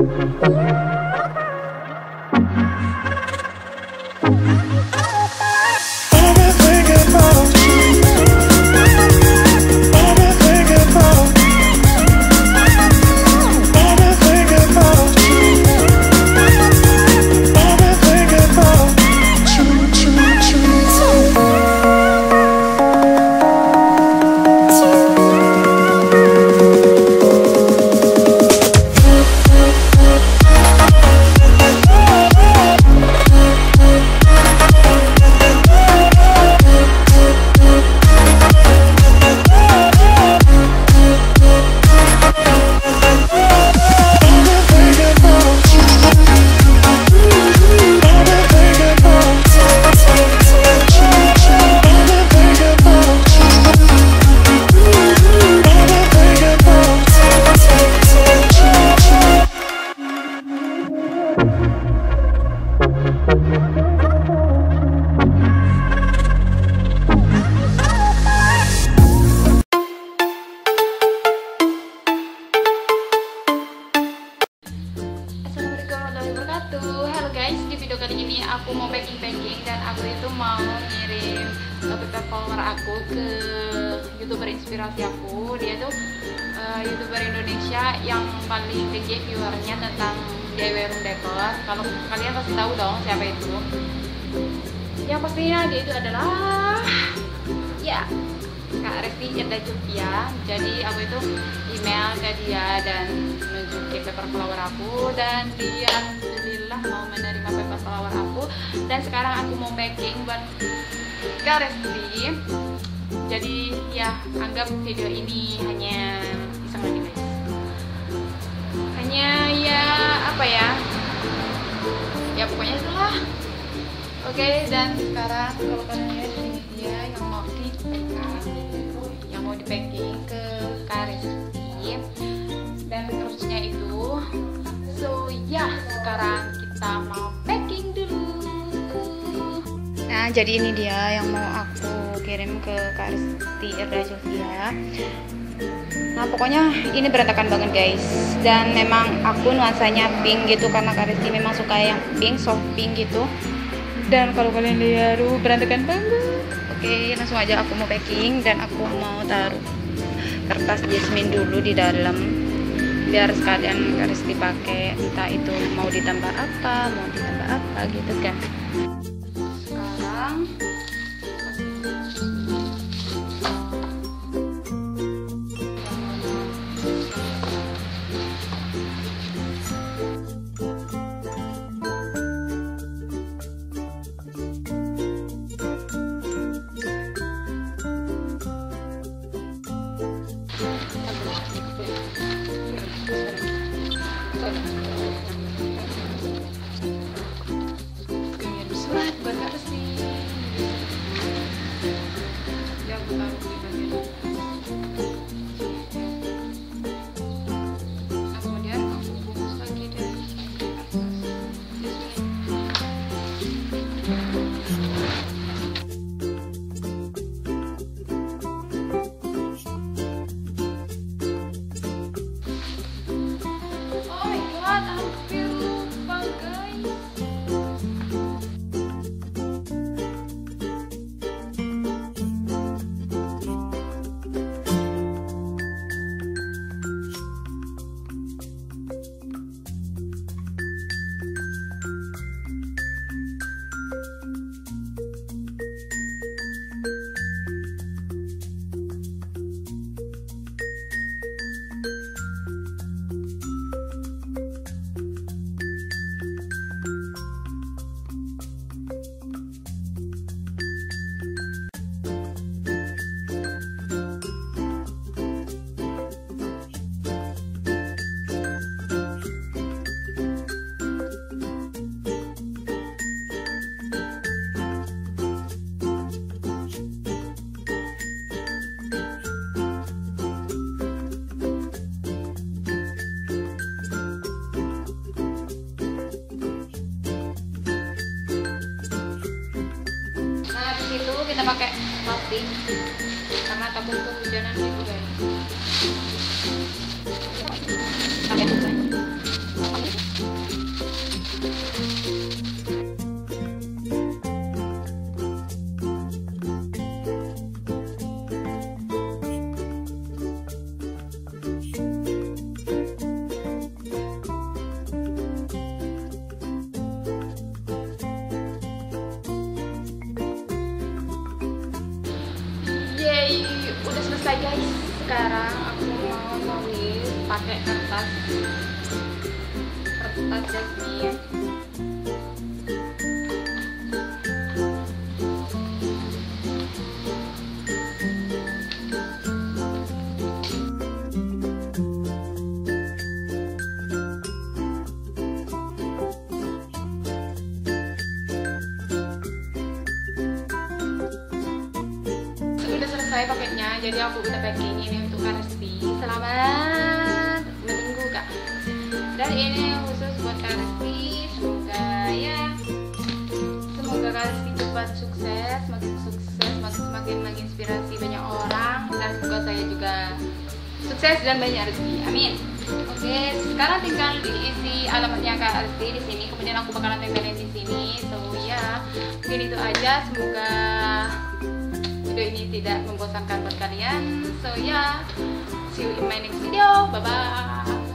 aku mau packing dan aku itu mau ngirim paper follower aku ke YouTuber inspirasi aku. Dia tuh YouTuber Indonesia yang paling tinggi viewernya tentang DIY room decor. Kalau kalian pasti tahu dong siapa itu. Yang pastinya dia itu adalah ya Kak Riesty Irdha Julvia. Jadi aku itu email ke dia dan nunjukin paper flower aku, dan dia alhamdulillah mau menerima paper flower aku. Dan sekarang aku mau packing buat Kak Riesty. Jadi ya anggap video ini hanya iseng aja guys. Hanya ya apa ya? Ya pokoknya itulah. Oke, dan sekarang kalau kalian lihat ini dia yang mau di packing ke Kak Riesty, dan terusnya itu. So ya sekarang kita mau packing dulu. Nah jadi ini dia yang mau aku kirim ke Kak Riesty Irdha Julvia. Nah pokoknya ini berantakan banget guys, dan memang aku nuansanya pink gitu karena Kak Riesty memang suka yang pink, soft pink gitu. Dan kalau kalian lihat berantakan banget. Oke, langsung aja aku mau packing, dan aku mau taruh kertas jasmine dulu di dalam biar sekalian Kak Riesty pakai, entah itu mau ditambah apa gitu kan. Sekarang kita pakai plastik karena takut kehujanan gitu guys. Pakai juga. selesai guys. Sekarang aku mau nulis pakai kertas jasmine. Selesai paketnya, jadi aku udah packing ini untuk Riesty. Selamat menunggu kak. Dan ini khusus buat Riesty. Semoga Riesty cepat sukses, makin menginspirasi banyak orang, dan semoga saya juga sukses dan banyak rezeki. Amin. Oke, sekarang tinggal diisi alamatnya kak Riesty di sini. Kemudian aku bakalan tempelin di sini. So ya, mungkin itu aja. Semoga video ini tidak membosankan buat kalian. So ya, see you in my next video. Bye bye.